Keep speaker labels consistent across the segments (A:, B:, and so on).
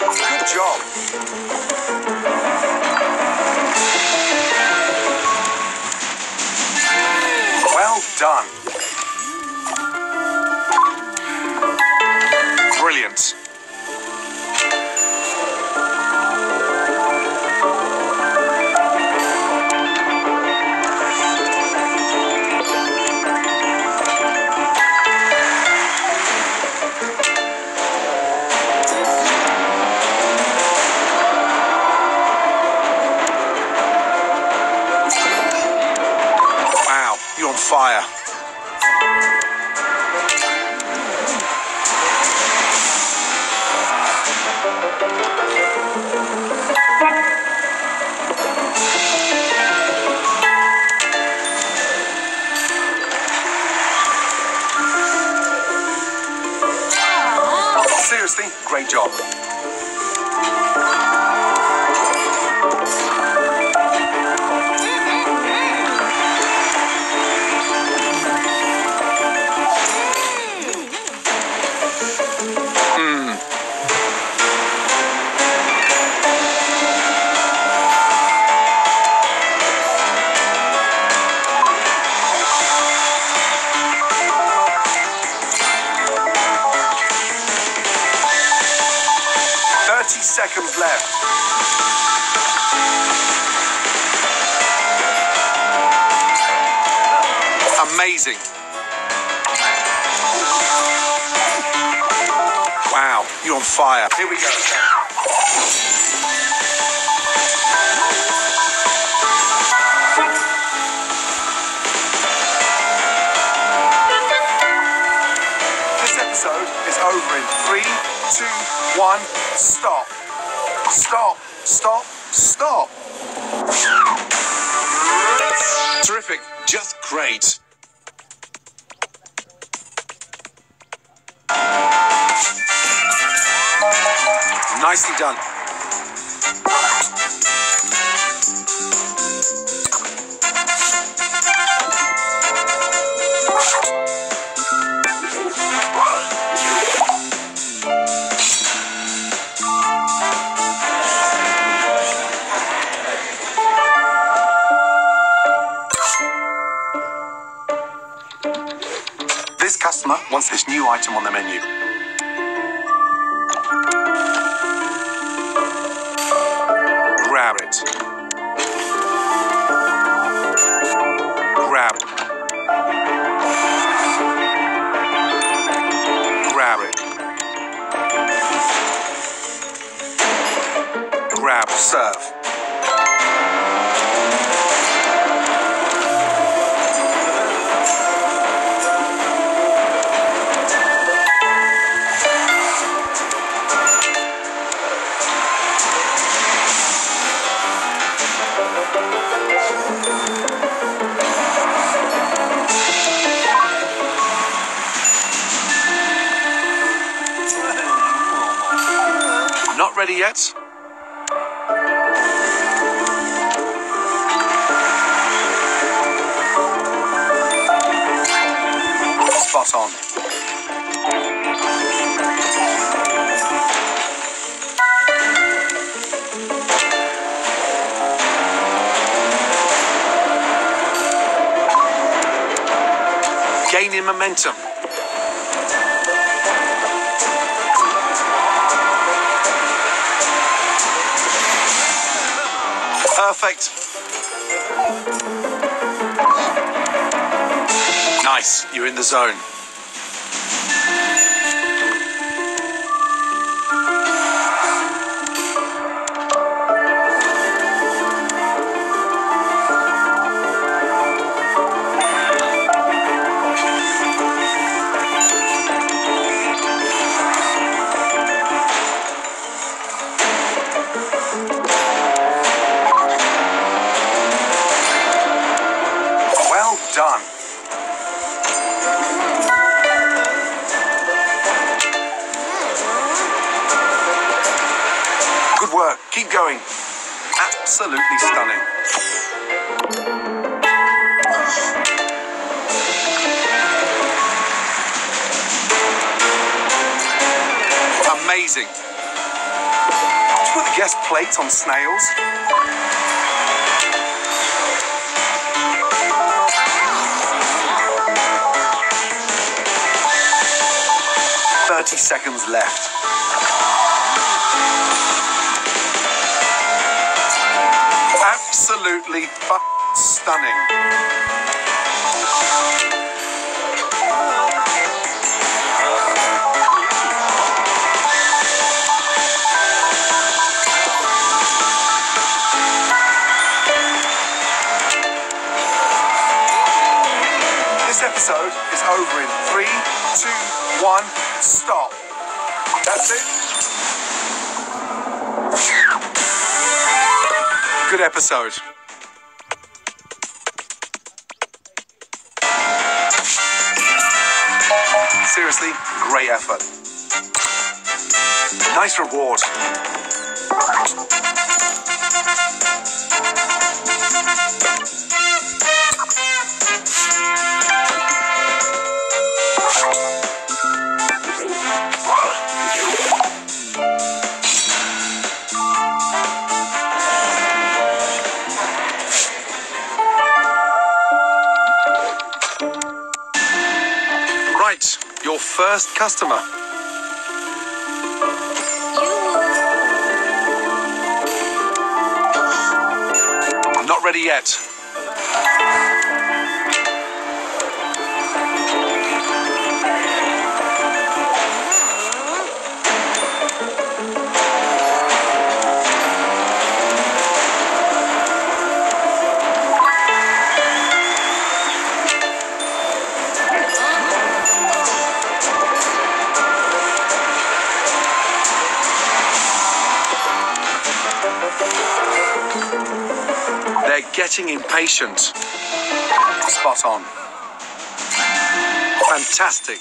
A: Good job. Well done. Brilliant. Wow, you're on fire. Seriously, great job. Seconds left. Amazing. Wow, you're on fire. Here we go. This episode is over in 3, 2, 1, stop. Stop, stop, stop. Terrific, just great. Nicely done. This customer wants this new item on the menu. Grab it. Grab it. Grab it. Grab, serve. Not ready yet? Spot on. Gaining momentum. Perfect. Nice, you're in the zone. Done. Good work. Keep going. Absolutely stunning. Amazing. you put the guest plate on snails? Seconds left. Absolutely stunning. This episode is over in 3, 2, 1, stop. That's it. Good episode. Seriously, great effort. Nice reward. Right, your first customer. Not ready yet. Getting impatient. Spot on. Fantastic.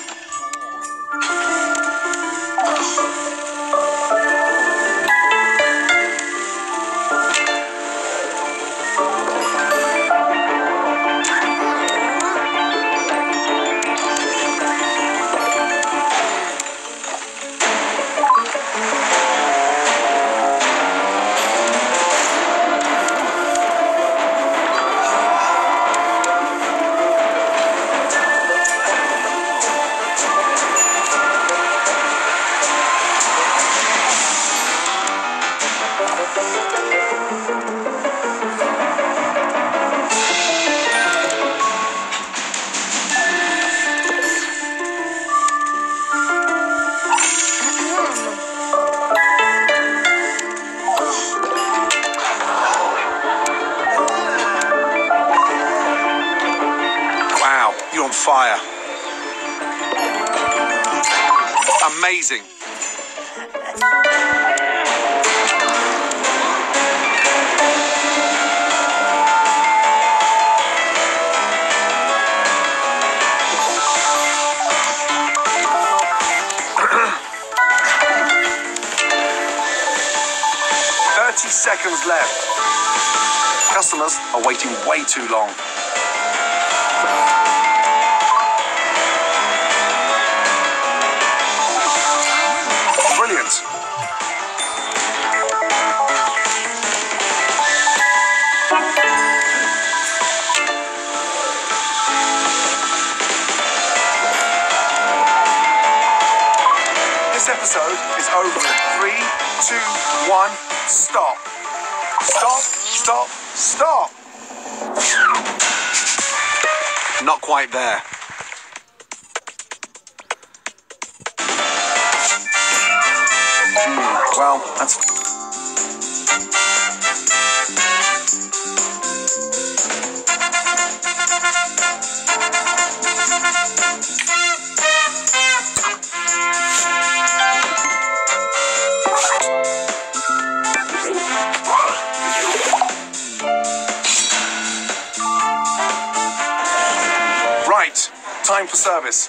A: You're on fire. Amazing. Seconds left. Customers are waiting way too long. Brilliant. This episode is over in 3, 2, 1, stop. Stop, stop, stop. Not quite there. Well, that's... Right, time for service.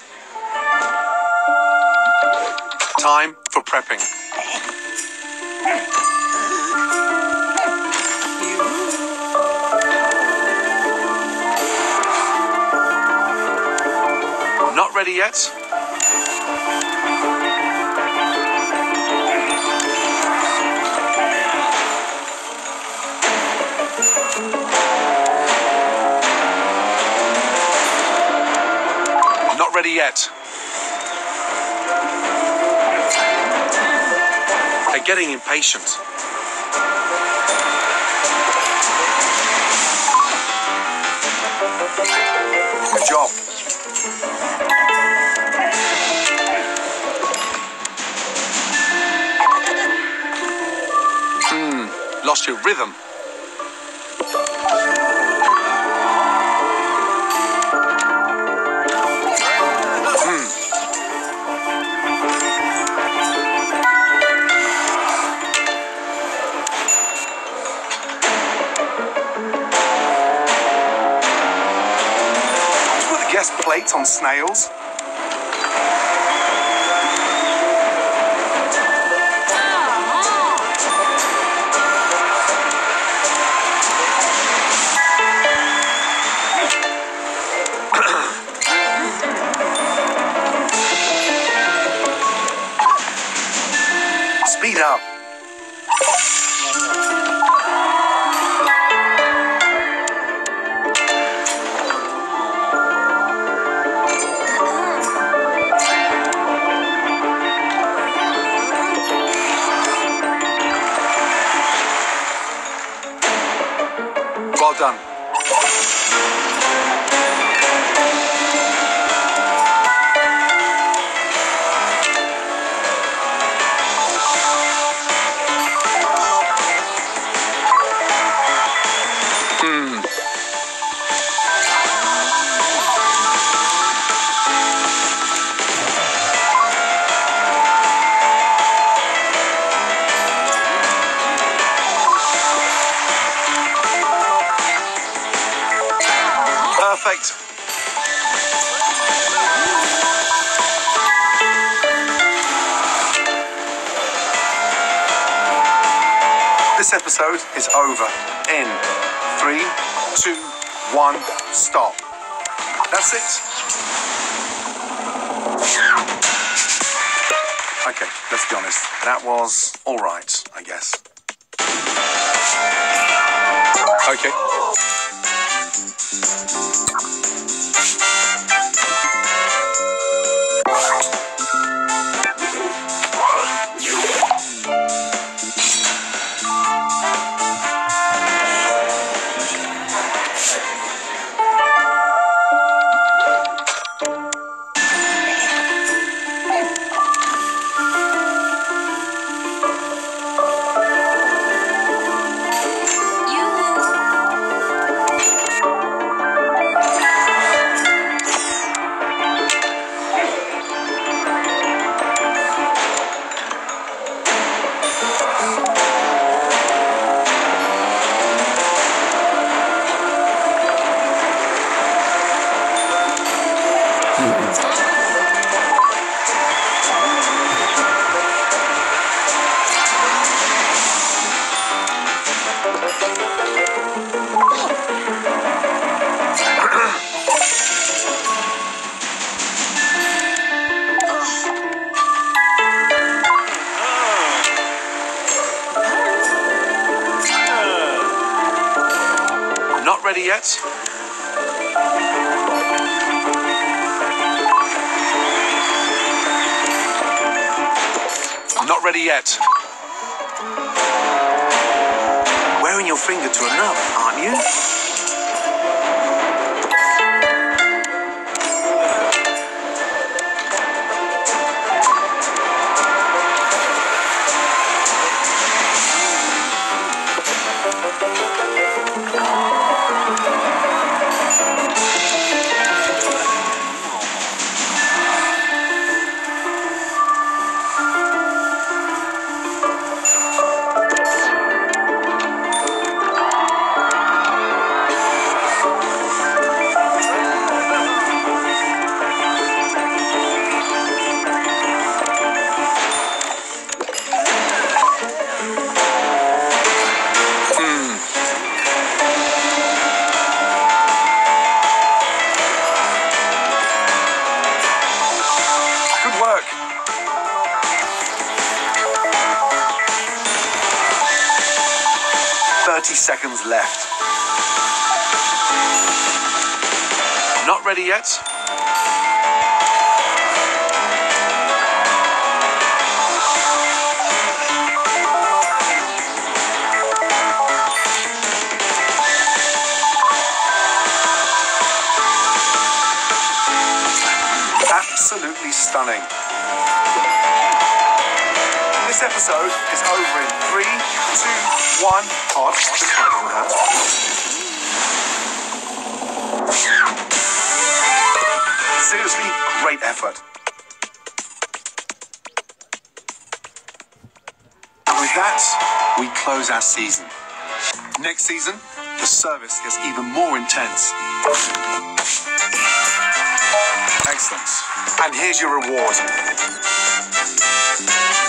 A: Time for prepping. Not ready yet? ready yet. They're getting impatient. Good job. Lost your rhythm. Guest plates on snails. Speed up. Well done. Perfect. This episode is over in 3, 2, 1, stop. That's it. Okay, let's be honest. That was all right, I guess. Okay. Not ready yet. Not ready yet. Wearing your finger to a nub, aren't you? Good work. Seconds left. Not ready yet. absolutely stunning. This episode is over in 3, 2, 1. Odd, this one didn't hurt. Seriously, great effort. And with that, we close our season. Next season, the service gets even more intense. Excellent. And here's your reward.